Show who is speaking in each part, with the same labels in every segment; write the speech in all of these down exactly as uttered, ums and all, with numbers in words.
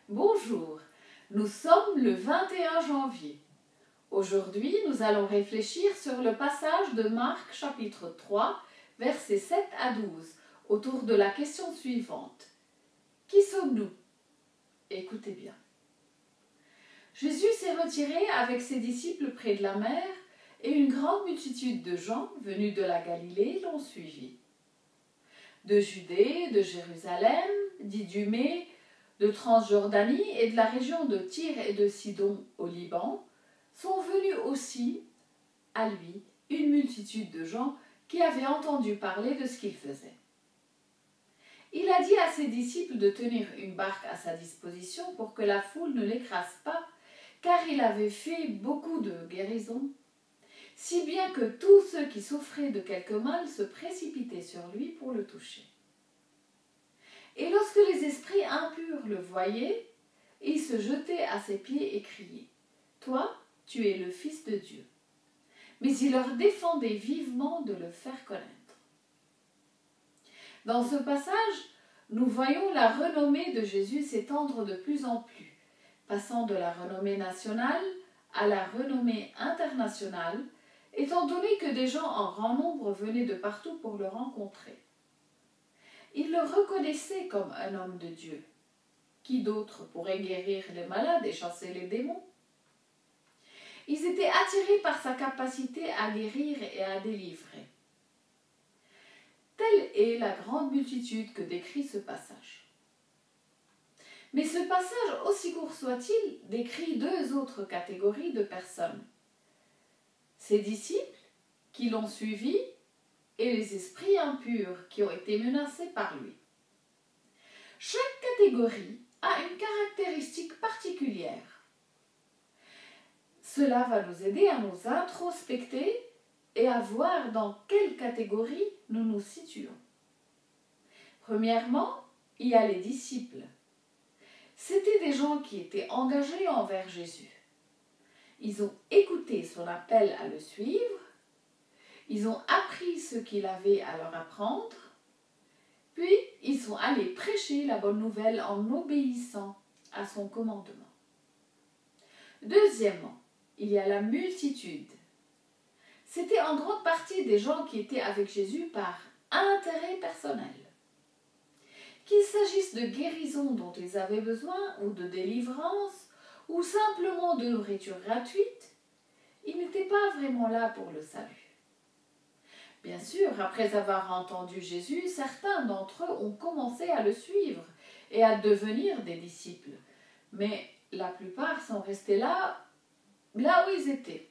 Speaker 1: Bonjour, nous sommes le vingt et un janvier. Aujourd'hui, nous allons réfléchir sur le passage de Marc chapitre trois, versets sept à douze, autour de la question suivante. Qui sommes-nous? Écoutez bien. Jésus s'est retiré avec ses disciples près de la mer et une grande multitude de gens venus de la Galilée l'ont suivi. De Judée, de Jérusalem, d'Idumée, de Transjordanie et de la région de Tyr et de Sidon au Liban, sont venus aussi à lui une multitude de gens qui avaient entendu parler de ce qu'il faisait. Il a dit à ses disciples de tenir une barque à sa disposition pour que la foule ne l'écrase pas, car il avait fait beaucoup de guérisons, si bien que tous ceux qui souffraient de quelque mal se précipitaient sur lui pour le toucher. Et lorsque les esprits impurs le voyaient, ils se jetaient à ses pieds et criaient « Toi, tu es le Fils de Dieu ». Mais il leur défendait vivement de le faire connaître. Dans ce passage, nous voyons la renommée de Jésus s'étendre de plus en plus, passant de la renommée nationale à la renommée internationale, étant donné que des gens en grand nombre venaient de partout pour le rencontrer. Ils le reconnaissaient comme un homme de Dieu. Qui d'autre pourrait guérir les malades et chasser les démons? Ils étaient attirés par sa capacité à guérir et à délivrer. Telle est la grande multitude que décrit ce passage. Mais ce passage, aussi court soit-il, décrit deux autres catégories de personnes. Ses disciples, qui l'ont suivi, et les esprits impurs qui ont été menacés par lui. Chaque catégorie a une caractéristique particulière. Cela va nous aider à nous introspecter et à voir dans quelle catégorie nous nous situons. Premièrement, il y a les disciples. C'étaient des gens qui étaient engagés envers Jésus. Ils ont écouté son appel à le suivre. Ils ont appris ce qu'il avait à leur apprendre, puis ils sont allés prêcher la bonne nouvelle en obéissant à son commandement. Deuxièmement, il y a la multitude. C'était en grande partie des gens qui étaient avec Jésus par intérêt personnel. Qu'il s'agisse de guérison dont ils avaient besoin, ou de délivrance, ou simplement de nourriture gratuite, ils n'étaient pas vraiment là pour le salut. Bien sûr, après avoir entendu Jésus, certains d'entre eux ont commencé à le suivre et à devenir des disciples. Mais la plupart sont restés là, là où ils étaient.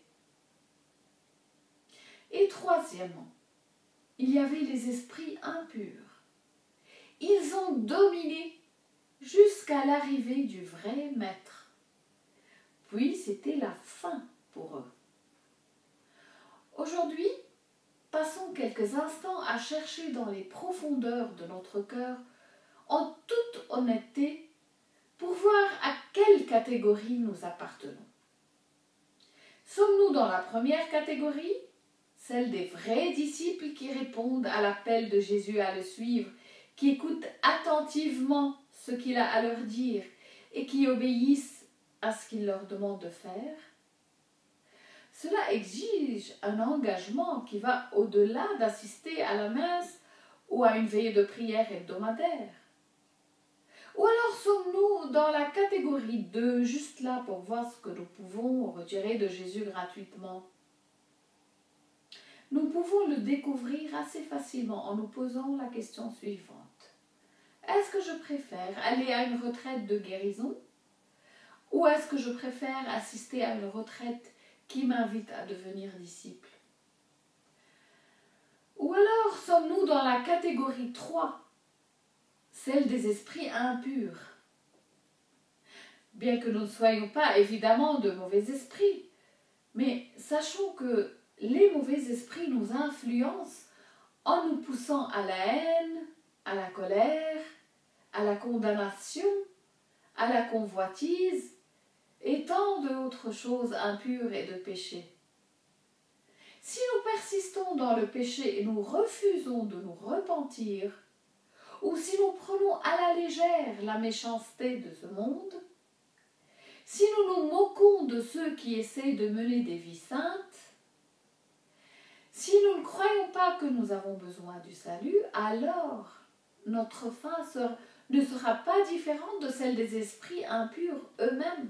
Speaker 1: Et troisièmement, il y avait les esprits impurs. Ils ont dominé jusqu'à l'arrivée du vrai maître. Puis c'était la fin pour eux. Aujourd'hui, passons quelques instants à chercher dans les profondeurs de notre cœur, en toute honnêteté, pour voir à quelle catégorie nous appartenons. Sommes-nous dans la première catégorie, celle des vrais disciples qui répondent à l'appel de Jésus à le suivre, qui écoutent attentivement ce qu'il a à leur dire et qui obéissent à ce qu'il leur demande de faire? Cela exige un engagement qui va au-delà d'assister à la messe ou à une veillée de prière hebdomadaire. Ou alors sommes-nous dans la catégorie deux, juste là pour voir ce que nous pouvons retirer de Jésus gratuitement? Nous pouvons le découvrir assez facilement en nous posant la question suivante. Est-ce que je préfère aller à une retraite de guérison ou est-ce que je préfère assister à une retraite qui m'invite à devenir disciple? Ou alors sommes-nous dans la catégorie trois, celle des esprits impurs? Bien que nous ne soyons pas évidemment de mauvais esprits, mais sachons que les mauvais esprits nous influencent en nous poussant à la haine, à la colère, à la condamnation, à la convoitise, et tant d'autres choses impures et de péché. Si nous persistons dans le péché et nous refusons de nous repentir, ou si nous prenons à la légère la méchanceté de ce monde, Si nous nous moquons de ceux qui essayent de mener des vies saintes, si nous ne croyons pas que nous avons besoin du salut, alors notre fin sera, ne sera pas différente de celle des esprits impurs eux-mêmes.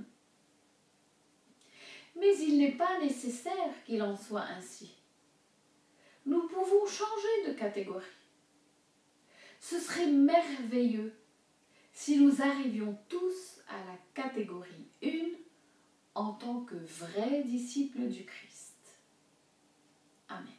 Speaker 1: Mais il n'est pas nécessaire qu'il en soit ainsi. Nous pouvons changer de catégorie. Ce serait merveilleux si nous arrivions tous à la catégorie un en tant que vrais disciples du Christ. Amen.